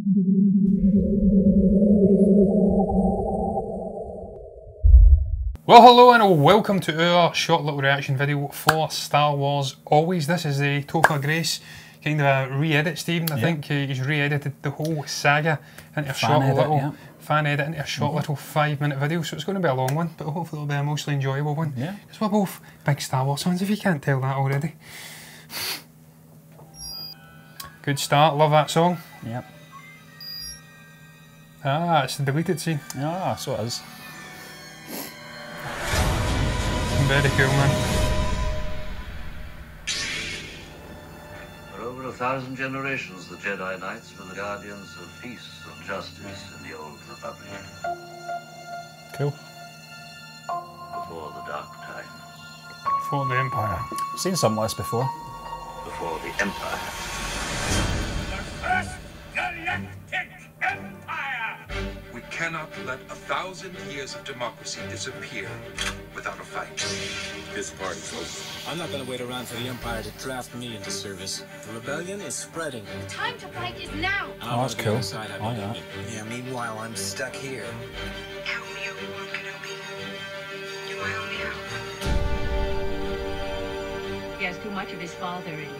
Well, hello and welcome to our short little reaction video for Star Wars Always. This is the Topher Grace kind of a re-edit, Stephen. I think he's re-edited the whole saga into a short little fan edit into a short little 5-minute video, so it's going to be a long one, but hopefully it'll be a mostly enjoyable one. Yeah. Because we're both big Star Wars fans, if you can't tell that already. Good start, love that song. Yep. Ah, it's the deleted scene. Ah, so it is. Very cool, man. For over 1,000 generations, the Jedi Knights were the guardians of peace and justice in the Old Republic. Cool. Before the Dark Times. Before the Empire. I've seen something like this before. Before the Empire. The first galactic empire! We cannot let 1,000 years of democracy disappear without a fight. This party's over. I'm not gonna wait around for the Empire to draft me into service. The rebellion is spreading. The time to fight is now! Oh, that's cool. Oh, yeah. Yeah, meanwhile, I'm stuck here. Help me, Obi-Wan Kenobi. You're my only hope. He has too much of his father in him.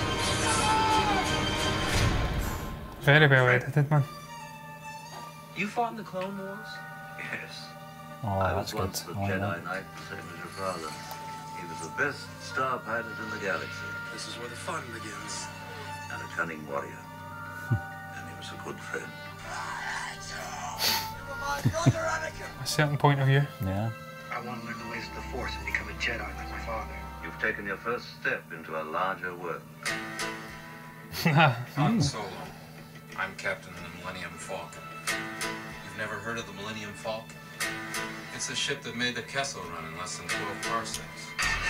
Very well edited, man. You fought in the Clone Wars? Yes. Oh, that's good. I was once a Jedi Knight, the same as your father. He was the best star pilot in the galaxy. This is where the fun begins. And a cunning warrior. And he was a good friend. A certain point of view. Yeah. I want to learn the ways of the Force and become a Jedi like my father. You've taken your first step into a larger world. Han Solo. I'm Captain of the Millennium Falcon. You've never heard of the Millennium Falcon? It's a ship that made the Kessel run in less than 12 parsecs.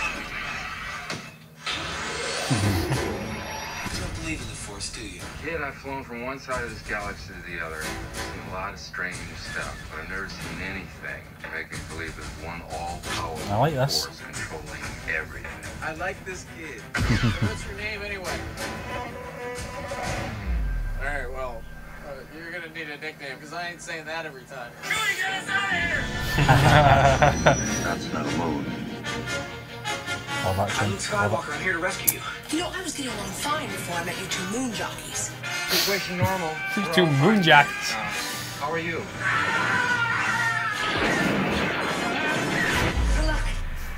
You don't believe in the Force, do you? Kid, I've flown from one side of this galaxy to the other. Seen a lot of strange stuff, but I've never seen anything to make me believe there's one all-powerful I like this. force controlling everything. I like this kid. What's your name anyway? All right, well, you're gonna need a nickname because I ain't saying that every time. Chewie, get us out of here! That's no mode. Oh, that I'm Luke Skywalker. I'm here to rescue you. You know, I was getting along fine before I met you two moon jockeys. Situation normal. These two moon jackets. How are you? Good luck.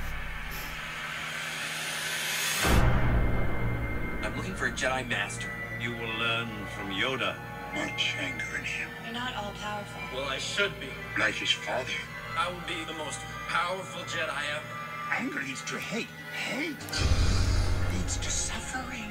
I'm looking for a Jedi Master. You will learn from Yoda. Much anger in him. You're not all powerful. Well, I should be. Like his father. I would be the most powerful Jedi ever. Anger leads to hate. Hate leads to suffering.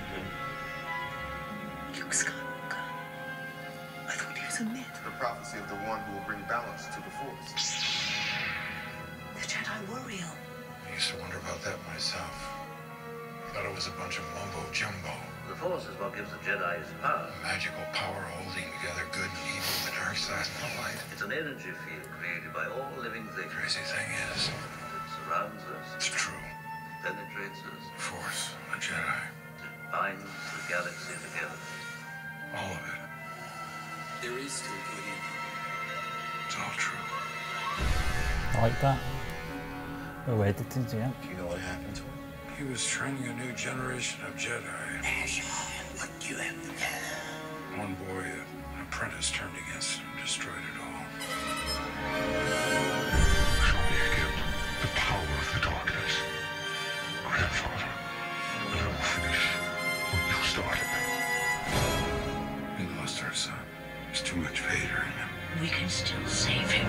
Luke Skywalker. I thought he was a myth. The prophecy of the one who will bring balance to the Force. The Jedi were real. I used to wonder about that myself. Thought it was a bunch of mumbo jumbo. The Force is what gives the Jedi his power. Magical power holding together good and evil, the dark side and the light. It's an energy field created by all living things. Crazy thing is, It surrounds us, it's true. penetrates us, Force, a Jedi, it binds the galaxy together. all of it. There is still good in you. It's all true. I like that. Oh, edited, yeah. Do you know what happened to him? He was training a new generation of Jedi. What you have done. One boy, an apprentice, turned against him, destroyed it all. Show me again the power of the darkness. Grandfather, and I will finish what you started. We lost our son. There's too much Vader in him. We can still save him.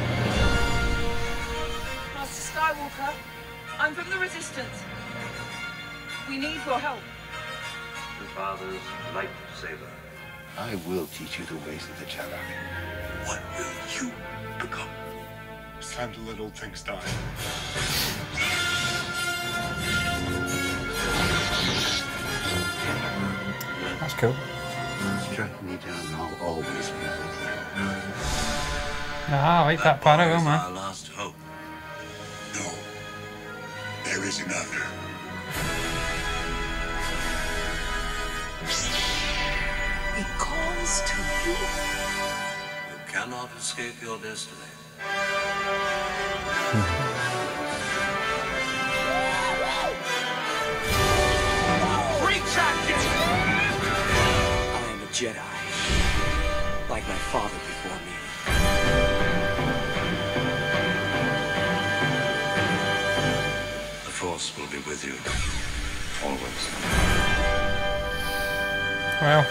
Master Skywalker, I'm from the Resistance. We need your help. His father's lightsaber. I will teach you the ways of the Jedi. What will you become? It's time to let old things die. That's cool. Strike me down and I'll always be with you. Ah, I like that part of it, man. Our last hope. No. There is another. He calls belongs to you. You cannot escape your destiny. I am a Jedi, like my father before me. The Force will be with you, always. Well,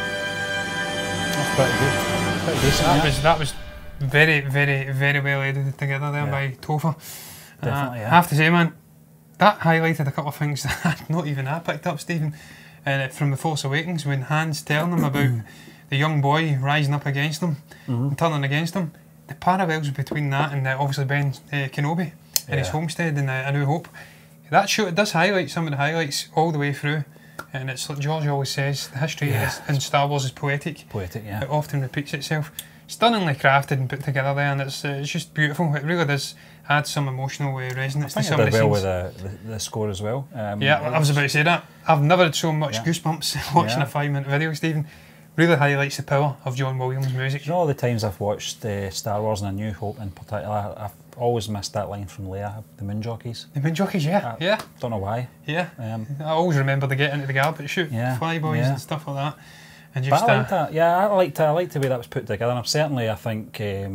That's pretty good. Pretty decent. that was very, very, very well edited together there by Topher. Definitely, I have to say, man, that highlighted a couple of things that not even I picked up, Stephen, from The Force Awakens, when Han's telling them about the young boy rising up against him and turning against him. The parallels between that and obviously Ben Kenobi and his homestead in A New Hope. That show, it does highlight some of the highlights all the way through. And it's like George always says, the history in Star Wars is poetic. Poetic, yeah. It often repeats itself. Stunningly crafted and put together there, and it's just beautiful. It really does add some emotional resonance to some of the well scenes. with the score as well. Yeah, I was about to say that. I've never had so much goosebumps watching a 5-minute video, Stephen. Really highlights the power of John Williams' music. You know, all the times I've watched Star Wars and A New Hope in particular, I've always missed that line from Leia, the moon jockeys. The moon jockeys, yeah. Don't know why. Yeah. I always remember they get into the garbage chute, flyboys and stuff like that. And just, but I liked that. Yeah, I liked the way that was put together. And certainly, I think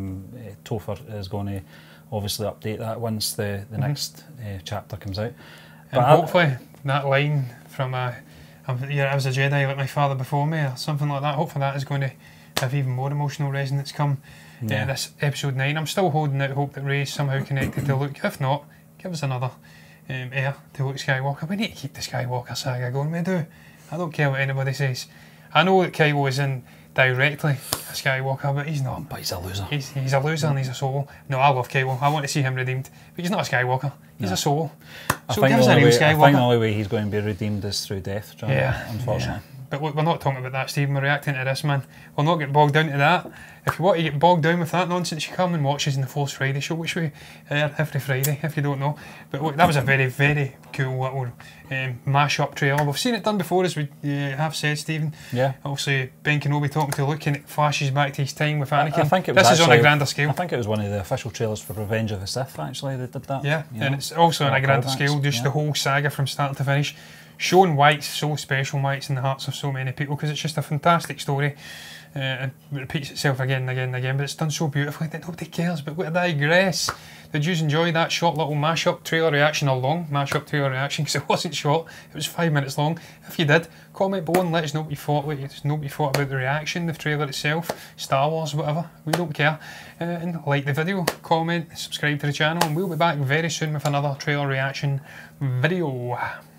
Topher is going to obviously update that once the next chapter comes out. And hopefully that line from I was a Jedi like my father before me, or something like that. Hopefully that is going to have even more emotional resonance come this episode 9. I'm still holding out hope that Rey's somehow connected to Luke. If not, give us another heir to Luke Skywalker. We need to keep the Skywalker saga going. We do. I don't care what anybody says. I know that Kylo is in directly a Skywalker, but he's not. But he's a loser. He's a loser and he's a Solo. No, I love Kylo. I want to see him redeemed. But he's not a Skywalker. He's a Solo. So give us a real Skywalker. I think the only way he's going to be redeemed is through death, John, unfortunately. But look, we're not talking about that, Stephen. We're reacting to this, man. We'll not get bogged down to that. If you want to get bogged down with that nonsense, you come and watch us in the Force Friday show, which we air every Friday, if you don't know. But look, that was a very, very cool little mash-up trailer. We've seen it done before, as we have said, Stephen. Yeah. Obviously, Ben Kenobi talking to Luke, and it flashes back to his time with Anakin. I think it was this is on a grander scale. I think it was one of the official trailers for Revenge of the Sith, actually, that did that. Yeah, and it's also on a grander scale, just the whole saga from start to finish. Showing why it's so special, why it's in the hearts of so many people, because it's just a fantastic story. It repeats itself again and again and again, but it's done so beautifully that nobody cares. But I digress. Did you enjoy that short little mash-up trailer reaction, or long mash-up trailer reaction? Because it wasn't short, it was 5 minutes long. If you did, comment below and let us know what you thought. Let us know what you thought about the reaction, the trailer itself, Star Wars, whatever. We don't care. And like the video, comment, subscribe to the channel, and we'll be back very soon with another trailer reaction video.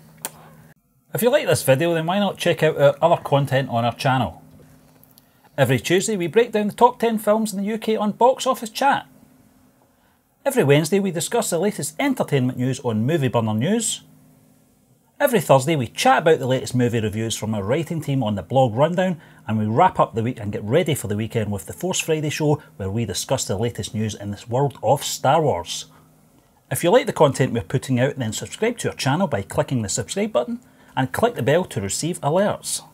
If you like this video, then why not check out our other content on our channel. Every Tuesday we break down the top 10 films in the UK on Box Office Chat. Every Wednesday we discuss the latest entertainment news on Movie Burner News. Every Thursday we chat about the latest movie reviews from our writing team on the blog Rundown, and we wrap up the week and get ready for the weekend with the Force Friday show, where we discuss the latest news in this world of Star Wars. If you like the content we're putting out, then subscribe to our channel by clicking the subscribe button and click the bell to receive alerts.